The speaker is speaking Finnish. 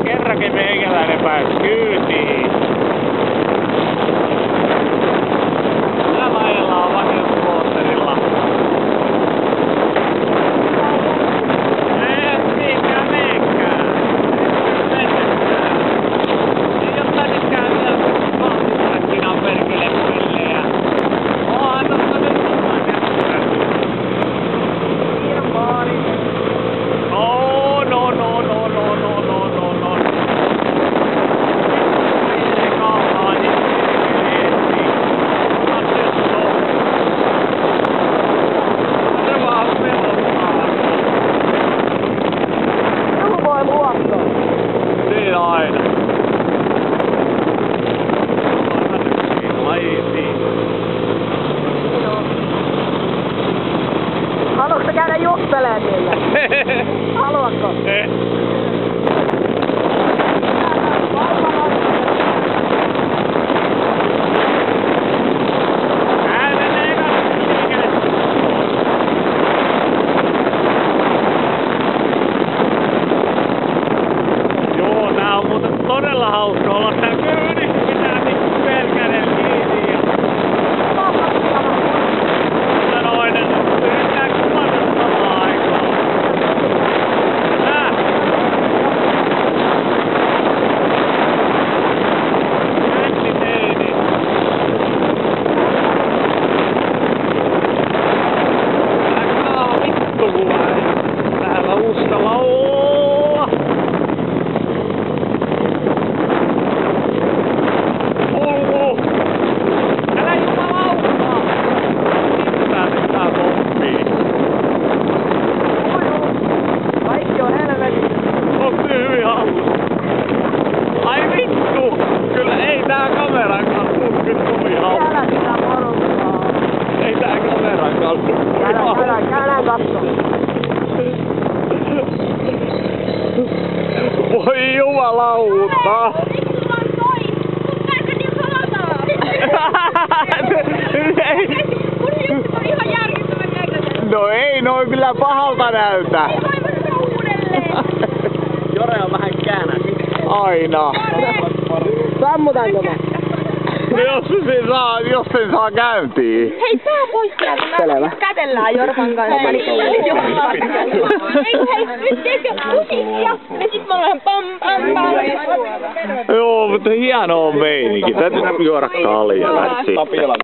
kerrankin meikäläinen pääsi kyytiin. Täällä ajellaan vahinkomoottorilla. Mikä meikään? Ei oo tännenkään vielä valmismarkkinan perkele pillejä. Onhan tossa nyt jotain näkyy. Siinä aina. Haluatko sä käydä juttelemaan niille? Haluatko? Joo, tää on muuten todella hauska olla täällä kyydissä. Pitää niinku pelkäinen kiinni ja... Noinen, yrittää kuvata samaan aikaan. Jätti teini. Älä vittu kuva. Täällä uskalla olla. Älä jumalauta! Tää pitää pomppiin. Kaikki on helvetissä. Onks se hyvin hauska? Ai vittu! Kyllä ei tää kameran kanssa tuu kyllä kovin hauska. Älä sitä porukkaa. Ei tää kameran kanssa tuu kovin hauska. Älä katso. Voi jumalauta! No ei noin kyllä pahalta näytä. Jore on vähän käänä. Aina. Sammutanko mä? Jos sen saa käyntiin. Hei, tää pois sieltä. Selvä. Kätellään Jorpan kanssa. Hei, nyt teekö musiikkia? Ja sit me ollaan pam pam pam. Joo, mutta hieno on meininki. Täytyy juoda kaljaa.